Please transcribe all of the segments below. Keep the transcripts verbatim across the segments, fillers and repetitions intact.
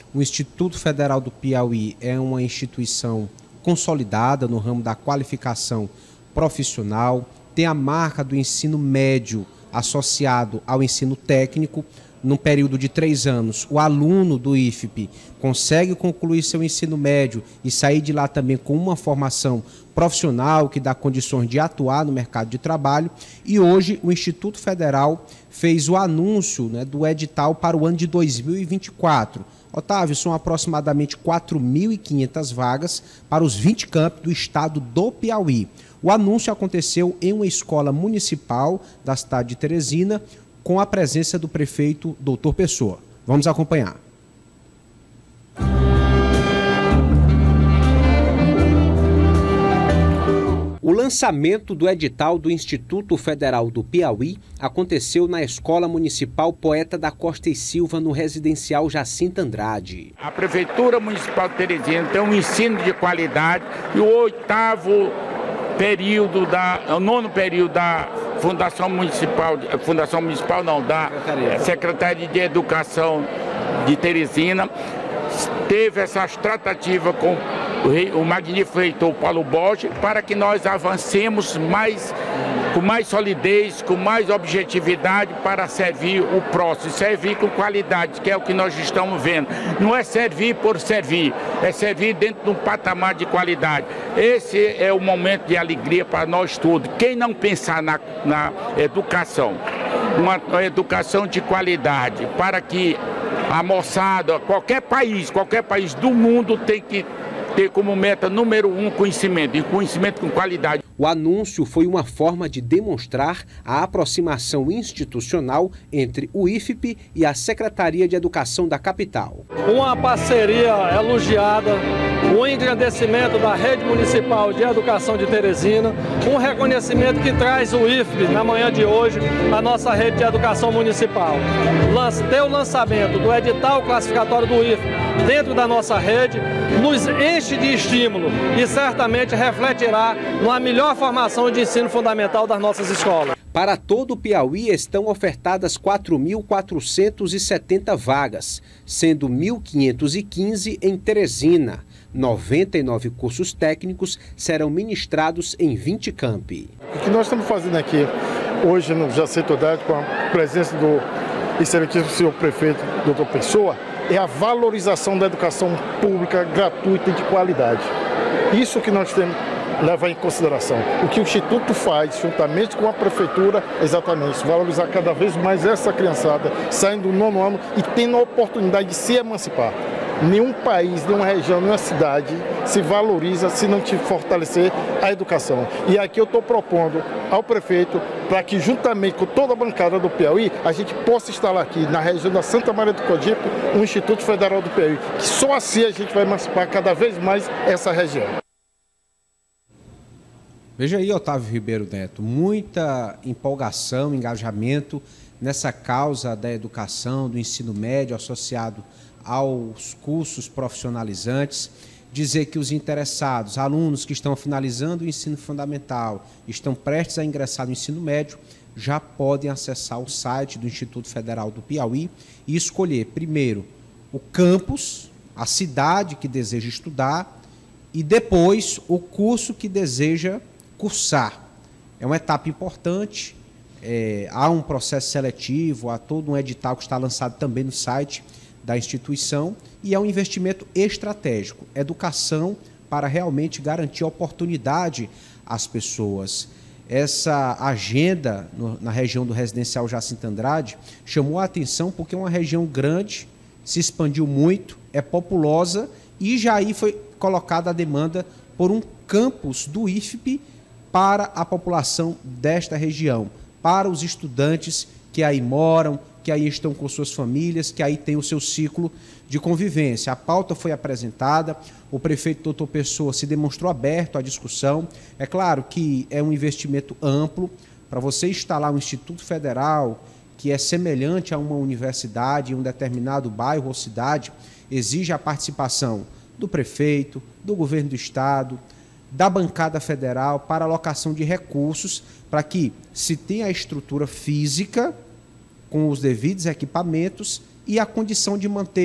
O Instituto Federal do Piauí é uma instituição consolidada no ramo da qualificação profissional, tem a marca do ensino médio associado ao ensino técnico. Num período de três anos, o aluno do I F P consegue concluir seu ensino médio e sair de lá também com uma formação profissional que dá condições de atuar no mercado de trabalho. E hoje o Instituto Federal fez o anúncio, né, do edital para o ano de dois mil e vinte e quatro. Otávio, são aproximadamente quatro mil e quinhentas vagas para os vinte campos do estado do Piauí. O anúncio aconteceu em uma escola municipal da cidade de Teresina, com a presença do prefeito doutor Pessoa. Vamos acompanhar. O lançamento do edital do Instituto Federal do Piauí aconteceu na Escola Municipal Poeta da Costa e Silva, no residencial Jacinta Andrade. A Prefeitura Municipal de Teresina tem um ensino de qualidade e o oitavo período, da, o nono período da Fundação Municipal, Fundação Municipal não, da Secretaria de Educação de Teresina, teve essas tratativas com o, rei, o magnífico reitor Paulo Borges para que nós avancemos mais, com mais solidez, com mais objetividade para servir o próximo, servir com qualidade, que é o que nós estamos vendo. Não é servir por servir, é servir dentro de um patamar de qualidade. Esse é o momento de alegria para nós todos. Quem não pensar na, na educação, uma educação de qualidade, para que a moçada, qualquer país, qualquer país do mundo tem que ter como meta número um conhecimento, e conhecimento com qualidade. O anúncio foi uma forma de demonstrar a aproximação institucional entre o I F P e a Secretaria de Educação da capital. Uma parceria elogiada, um engrandecimento da Rede Municipal de Educação de Teresina, um reconhecimento que traz o I F P na manhã de hoje à nossa rede de educação municipal. Ter o lançamento do edital classificatório do I F P dentro da nossa rede nos enche de estímulo e certamente refletirá numa melhor formação de ensino fundamental das nossas escolas. Para todo o Piauí estão ofertadas quatro mil quatrocentas e setenta vagas, sendo mil quinhentos e quinze em Teresina. noventa e nove cursos técnicos serão ministrados em vinte campi. O que nós estamos fazendo aqui hoje no Jacinta Andrade, com a presença do excelentíssimo senhor prefeito, doutor Pessoa, é a valorização da educação pública gratuita e de qualidade. Isso que nós temos que levar em consideração. O que o Instituto faz, juntamente com a Prefeitura, é exatamente isso, valorizar cada vez mais essa criançada, saindo do nono ano e tendo a oportunidade de se emancipar. Nenhum país, nenhuma região, nenhuma cidade se valoriza se não te fortalecer a educação. E aqui eu estou propondo ao prefeito para que, juntamente com toda a bancada do Piauí, a gente possa instalar aqui na região da Santa Maria do Codipe um Instituto Federal do Piauí, que só assim a gente vai emancipar cada vez mais essa região. Veja aí, Otávio Ribeiro Neto, muita empolgação, engajamento nessa causa da educação, do ensino médio associado aos cursos profissionalizantes. Dizer que os interessados, alunos que estão finalizando o ensino fundamental, estão prestes a ingressar no ensino médio, já podem acessar o site do Instituto Federal do Piauí e escolher, primeiro, o campus, a cidade que deseja estudar e depois o curso que deseja cursar. É uma etapa importante, é, há um processo seletivo, há todo um edital que está lançado também no site da instituição e é um investimento estratégico, educação para realmente garantir oportunidade às pessoas. Essa agenda no, na região do residencial Jacinta Andrade chamou a atenção porque é uma região grande, se expandiu muito, é populosa e já aí foi colocada a demanda por um campus do I F P para a população desta região, para os estudantes que aí moram, que aí estão com suas famílias, que aí tem o seu ciclo de convivência. A pauta foi apresentada, o prefeito doutor Pessoa se demonstrou aberto à discussão. É claro que é um investimento amplo. Para você instalar um Instituto Federal que é semelhante a uma universidade em um determinado bairro ou cidade, exige a participação do prefeito, do governo do estado, da bancada federal para alocação de recursos para que se tenha a estrutura física com os devidos equipamentos e a condição de manter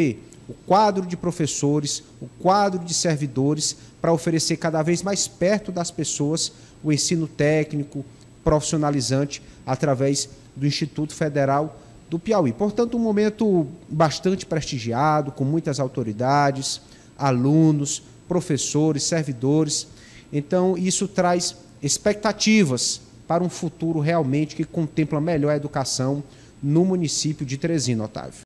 o quadro de professores, o quadro de servidores, para oferecer cada vez mais perto das pessoas o ensino técnico, profissionalizante, através do Instituto Federal do Piauí. Portanto, um momento bastante prestigiado, com muitas autoridades, alunos, professores, servidores. Então, isso traz expectativas para um futuro realmente que contempla melhor a educação no município de Teresina, Otávio.